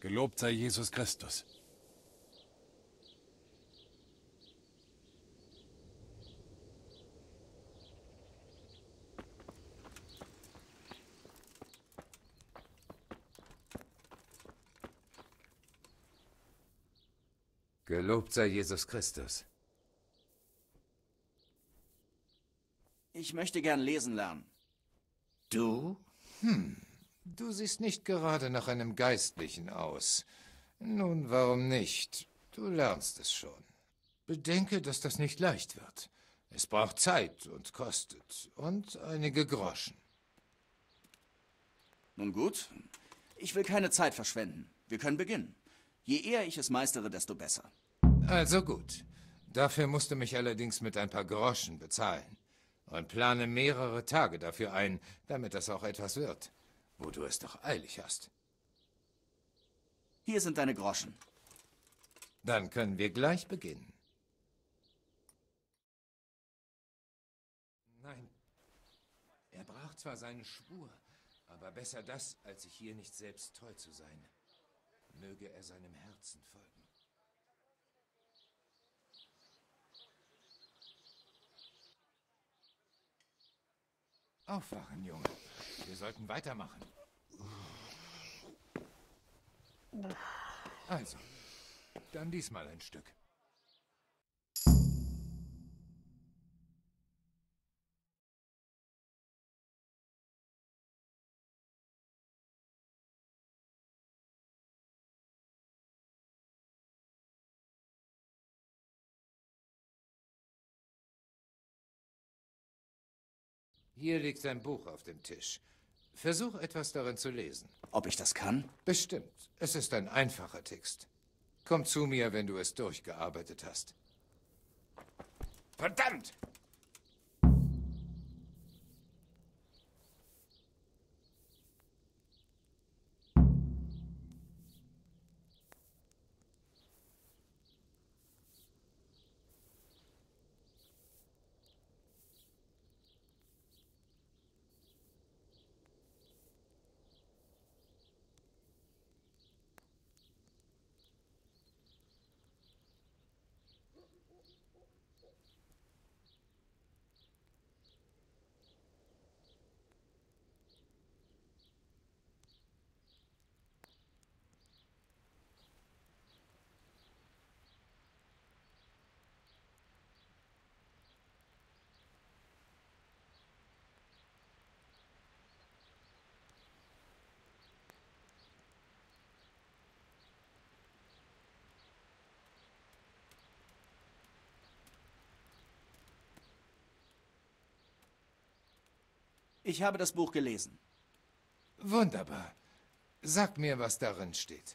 Gelobt sei Jesus Christus. Gelobt sei Jesus Christus. Ich möchte gern lesen lernen. Du? Du siehst nicht gerade nach einem Geistlichen aus. Nun, warum nicht? Du lernst es schon. Bedenke, dass das nicht leicht wird. Es braucht Zeit und kostet. Und einige Groschen. Nun gut, ich will keine Zeit verschwenden. Wir können beginnen. Je eher ich es meistere, desto besser. Also gut. Dafür musst du mich allerdings mit ein paar Groschen bezahlen. Und plane mehrere Tage dafür ein, damit das auch etwas wird. Wo du es doch eilig hast. Hier sind deine Groschen. Dann können wir gleich beginnen. Nein, er brach zwar seinen Schwur, aber besser das, als sich hier nicht selbst treu zu sein. Möge er seinem Herzen folgen. Aufwachen, Junge. Wir sollten weitermachen. Also, dann diesmal ein Stück. Hier liegt ein Buch auf dem Tisch. Versuch etwas darin zu lesen. Ob ich das kann? Bestimmt. Es ist ein einfacher Text. Komm zu mir, wenn du es durchgearbeitet hast. Verdammt! Ich habe das Buch gelesen. Wunderbar. Sag mir, was darin steht.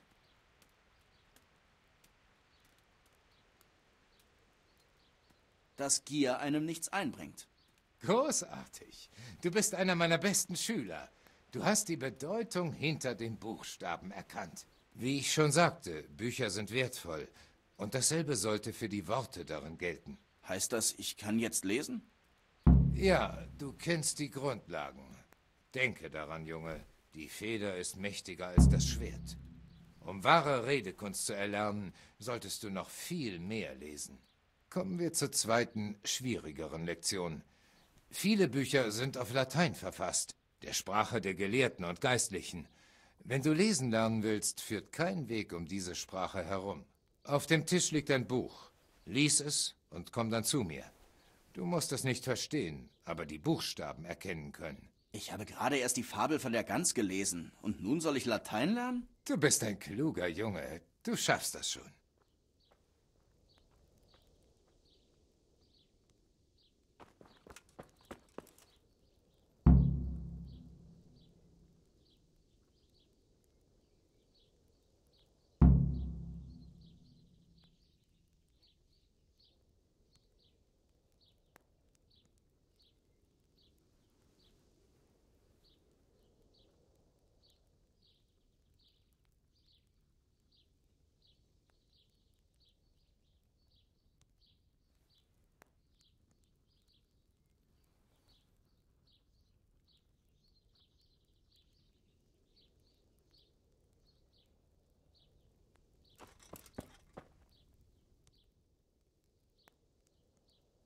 Dass Gier einem nichts einbringt. Großartig. Du bist einer meiner besten Schüler. Du hast die Bedeutung hinter den Buchstaben erkannt. Wie ich schon sagte, Bücher sind wertvoll. Und dasselbe sollte für die Worte darin gelten. Heißt das, ich kann jetzt lesen? Ja, du kennst die Grundlagen. Denke daran, Junge. Die Feder ist mächtiger als das Schwert. Um wahre Redekunst zu erlernen, solltest du noch viel mehr lesen. Kommen wir zur zweiten, schwierigeren Lektion. Viele Bücher sind auf Latein verfasst, der Sprache der Gelehrten und Geistlichen. Wenn du lesen lernen willst, führt kein Weg um diese Sprache herum. Auf dem Tisch liegt ein Buch. Lies es und komm dann zu mir. Du musst es nicht verstehen, aber die Buchstaben erkennen können. Ich habe gerade erst die Fabel von der Gans gelesen. Und nun soll ich Latein lernen? Du bist ein kluger Junge. Du schaffst das schon.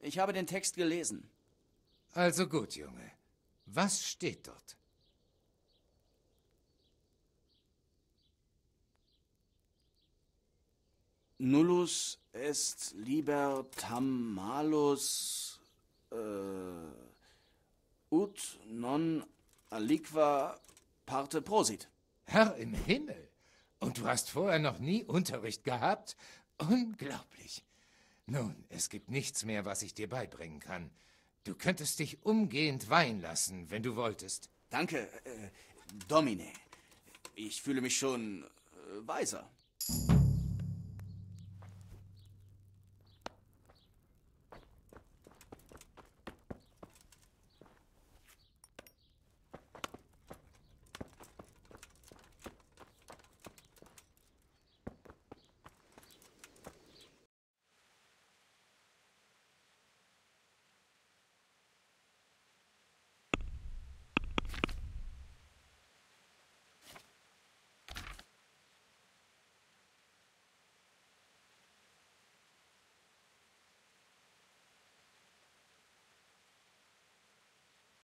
Ich habe den Text gelesen. Also gut, Junge. Was steht dort? Nullus est libertam malus ut non aliqua parte prosit. Herr im Himmel! Und du hast vorher noch nie Unterricht gehabt? Unglaublich. Nun, es gibt nichts mehr, was ich dir beibringen kann. Du könntest dich umgehend weihen lassen, wenn du wolltest. Danke, Domine. Ich fühle mich schon weiser.